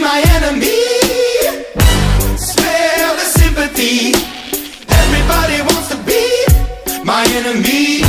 my enemy. Smell the sympathy. Everybody wants to be my enemy.